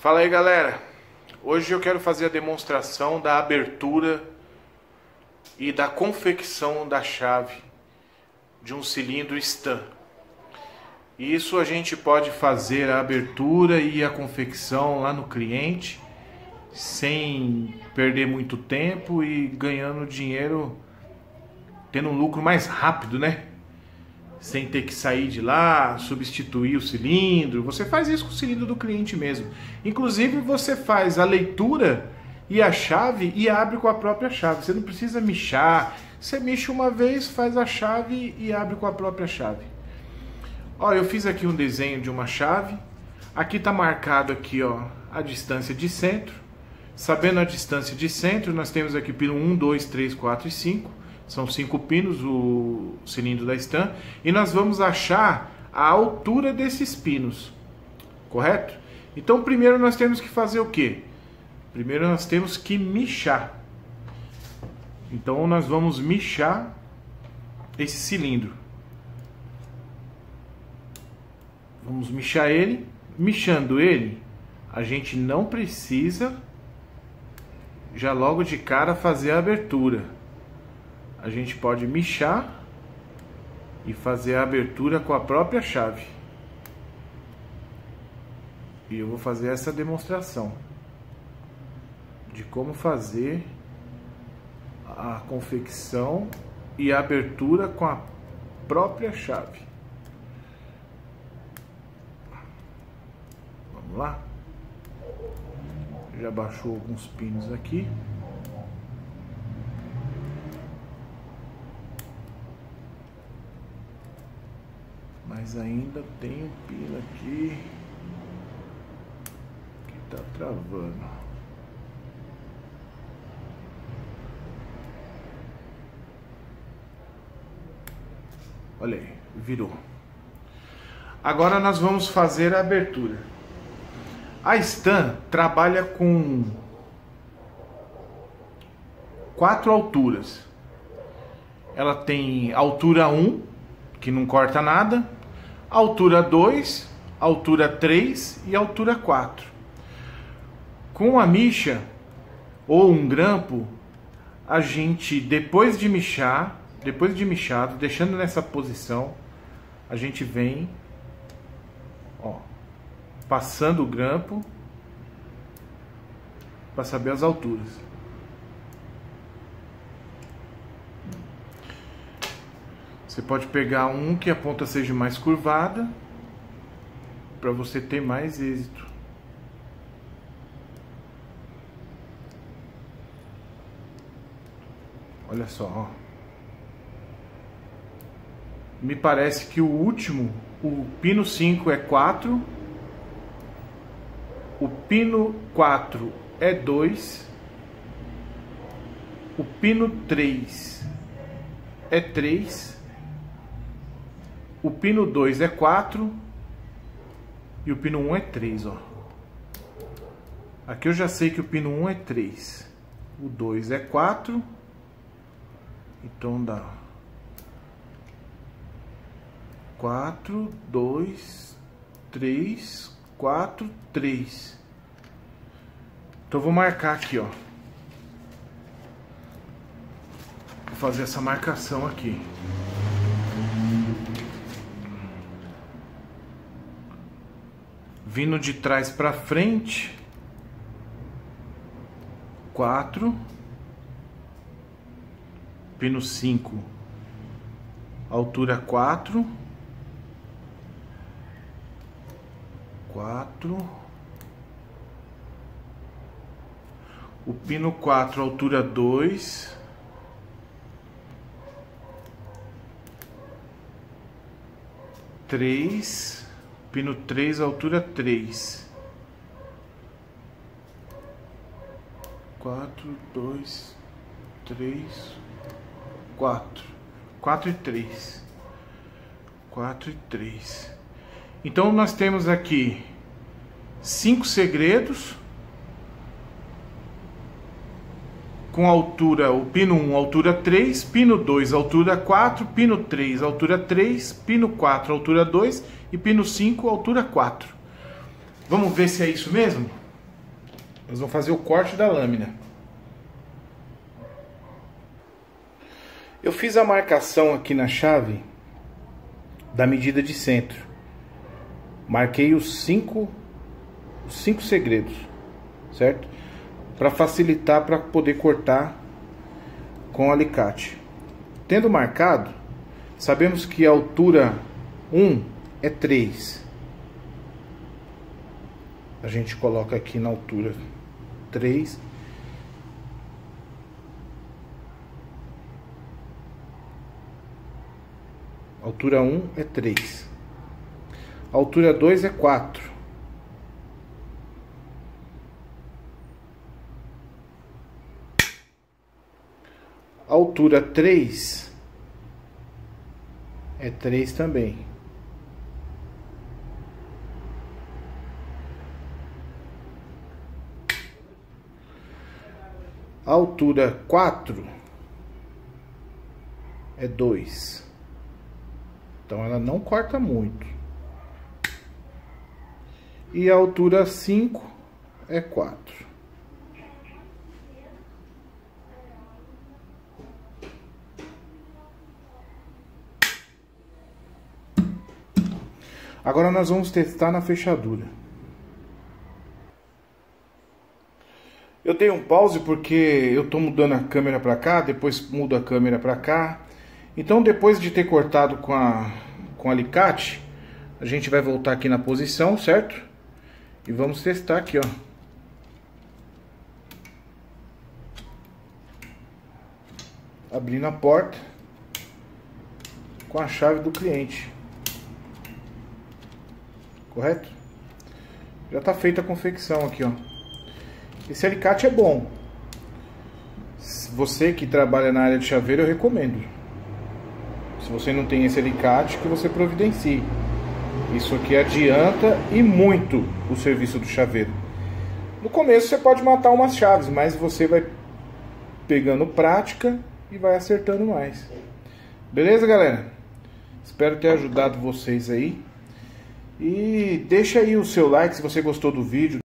Fala aí, galera. Hoje eu quero fazer a demonstração da abertura e da confecção da chave de um cilindro Stan. Isso a gente pode fazer a abertura e a confecção lá no cliente sem perder muito tempo e ganhando dinheiro, tendo um lucro mais rápido, né? Sem ter que sair de lá, substituir o cilindro. Você faz isso com o cilindro do cliente mesmo. Inclusive você faz a leitura e a chave e abre com a própria chave. Você não precisa mixar. Você mexe uma vez, faz a chave e abre com a própria chave. Ó, eu fiz aqui um desenho de uma chave. Aqui está marcado aqui, ó, a distância de centro. Sabendo a distância de centro, nós temos aqui pino 1, 2, 3, 4 e 5. São 5 pinos o cilindro da Stan. E nós vamos achar a altura desses pinos. Correto? Então primeiro nós temos que fazer o quê? Primeiro nós temos que mixar. Então nós vamos mixar esse cilindro. Vamos mixar ele. Mixando ele, a gente não precisa já logo de cara fazer a abertura. A gente pode mixar e fazer a abertura com a própria chave. E eu vou fazer essa demonstração de como fazer a confecção e a abertura com a própria chave. Vamos lá? Já baixou alguns pinos aqui. Mas ainda tem um pino aqui que tá travando. Olha aí, virou. Agora nós vamos fazer a abertura. A Stan trabalha com 4 alturas. Ela tem altura 1, que não corta nada, altura 2, altura 3 e altura 4. Com a micha ou um grampo, a gente, depois de michado, deixando nessa posição, a gente vem, ó, passando o grampo para saber as alturas. Você pode pegar um que a ponta seja mais curvada para você ter mais êxito. Olha só, ó. Me parece que o último, o pino 5 é 4, o pino 4 é 2, o pino 3 é 3, o pino 2 é 4 e o pino 1 é 3, ó. Aqui eu já sei que o pino 1 é 3, o 2 é 4, então dá 4, 2, 3, 4, 3. Então eu vou marcar aqui, ó. Vou fazer essa marcação aqui. Vindo de trás para frente, 4, pino 5, altura 4, 4, o pino 4, altura 2, três, pino 3, altura 3. 4, 2, 3, 4. 4 e 3. 4 e 3. Então nós temos aqui 5 segredos. Com altura, o pino 1, altura 3, pino 2, altura 4, pino 3, altura 3, pino 4, altura 2 e pino 5, altura 4. Vamos ver se é isso mesmo? Nós vamos fazer o corte da lâmina. Eu fiz a marcação aqui na chave da medida de centro. Marquei os cinco segredos, certo? Para facilitar, para poder cortar com alicate. Tendo marcado, sabemos que a altura 1 é 3. A gente coloca aqui na altura 3. Altura 1 é 3. Altura 2 é 4. Altura 3 é 3 também. Altura 4 é 2. Então ela não corta muito. E a altura 5 é 4. Agora nós vamos testar na fechadura. Eu dei um pause porque eu tô mudando a câmera para cá, depois mudo a câmera para cá. Então depois de ter cortado com alicate, a gente vai voltar aqui na posição, certo? E vamos testar aqui, ó. Abrindo a porta com a chave do cliente. Correto? Já tá feita a confecção aqui, ó. Esse alicate é bom. Se você que trabalha na área de chaveiro, eu recomendo. Se você não tem esse alicate, que você providencie. Isso aqui adianta e muito o serviço do chaveiro. No começo você pode matar umas chaves, mas você vai pegando prática e vai acertando mais. Beleza, galera? Espero ter ajudado vocês aí. E deixa aí o seu like se você gostou do vídeo.